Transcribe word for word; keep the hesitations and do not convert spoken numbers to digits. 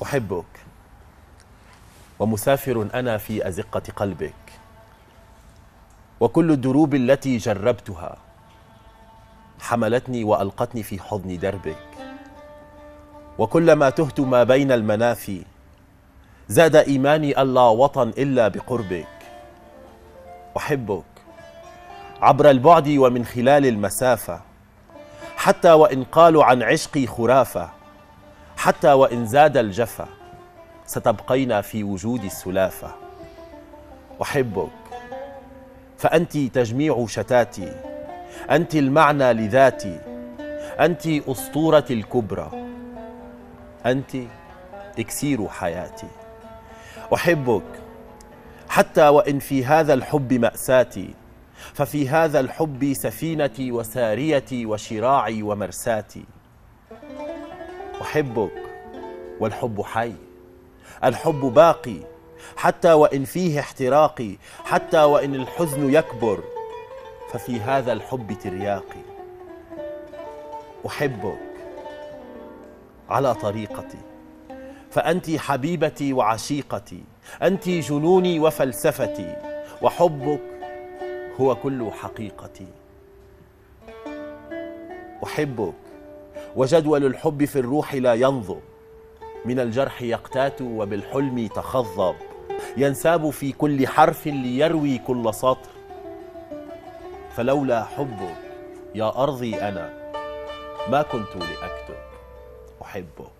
أحبك ومسافر أنا في أزقة قلبك، وكل الدروب التي جربتها حملتني وألقتني في حضن دربك، وكلما تهت ما بين المنافي زاد إيماني ألا وطن إلا بقربك. أحبك عبر البعد ومن خلال المسافة، حتى وإن قالوا عن عشقي خرافة، حتى وإن زاد الجفا ستبقين في وجود السلافة. أحبك فأنت تجميع شتاتي، أنت المعنى لذاتي، أنت أسطورتي الكبرى، أنت إكسير حياتي. أحبك حتى وإن في هذا الحب مأساتي، ففي هذا الحب سفينتي وساريتي وشراعي ومرساتي. أحبك والحب حي، الحب باقي حتى وإن فيه احتراقي، حتى وإن الحزن يكبر ففي هذا الحب ترياقي. أحبك على طريقتي، فأنت حبيبتي وعشيقتي، أنت جنوني وفلسفتي، وحبك هو كل حقيقتي. أحبك وجدول الحب في الروح لا ينضب، من الجرح يقتات وبالحلم تخضب، ينساب في كل حرف ليروي كل سطر. فلولا حبك يا أرضي أنا ما كنت لأكتب. أحبك.